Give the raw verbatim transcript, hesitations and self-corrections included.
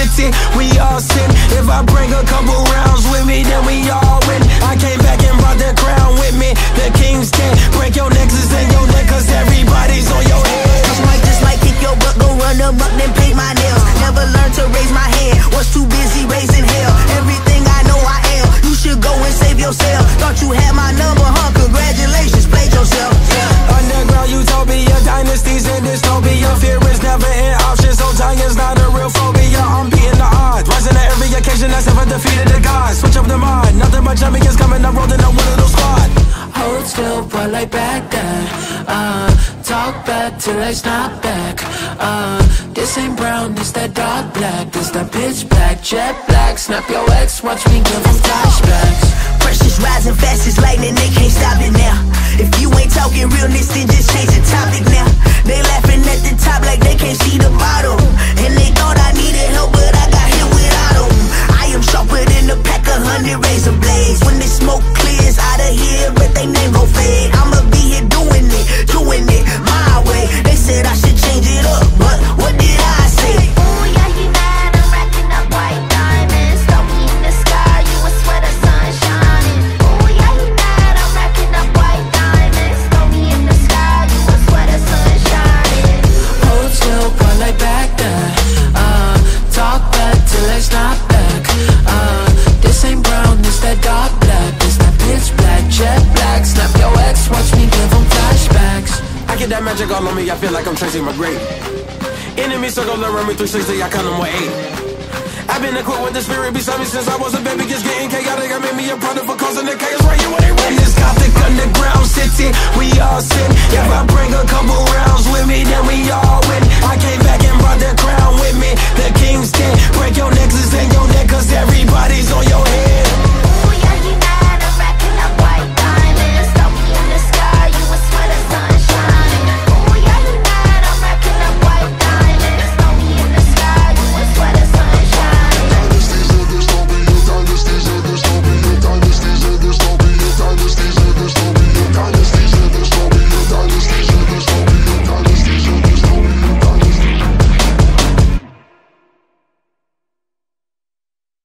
city, we all sin. If I bring a couple rounds with me, then we all win. I came back and brought the crown with me. The king's dead. Break your nexus and your neck, cause everybody's on your head. I might just like kick your butt, go run them up, then paint my nails. Never learned to raise my hand, was too busy raising hell. Everything I know I am, you should go and save yourself. Thought you had my number, huh? Congratulations, played yourself. Yeah. Underground utopia, dynasties in dystopia. Fear is never an option, so time's not a real phobia. I'm beating the odds, rising to every occasion. That's ever defeated the gods. Switch up the mind, nothing but champions coming up, rolling up with a little squad. Hold still, boy, like back then. Uh, talk back till I snap back. Uh, this ain't brown, this that dark black. This that pitch black, jet black. Snap your ex, watch me give them flashbacks. Pressure's rising fast as lightning, they can't stop it now. If you ain't talking realness, then just change the topic now. They laughing at the top like they can't see the bottom. And they thought I needed help, but I got hit without them. I am sharper than a pack of hundred razor blades. When the smoke clears out of here, but they name gon' fade. I'ma be here doing it, doing it my way. They said I should change it up, but what did I say? Ooh, yeah, you mad, I'm racking up white diamonds. Throw me in the sky, you a sweater, sun shining. Ooh, yeah, you mad, I'm racking up white diamonds. Throw me in the sky, you a sweater, sun shining. Hold still, boy, like back then. Uh, talk back till I snap back. Uh, this ain't brown, this that dark black. This that pitch black, jet black. Snap your ex, watch me give them flashbacks. I get that magic all on me, I feel like I'm Tracy McGrady. Enemy circle around me three sixty, I count them with eight. I've been equipped with the spirit beside me since I was a baby. Just getting chaotic, I made me a product for causing the chaos right here when they ready. This gothic underground city, we all sin. If I bring a couple rounds with me, then we all win. I came back and brought the crown with me. The king's dead. Break your nexus and your neck, cause everybody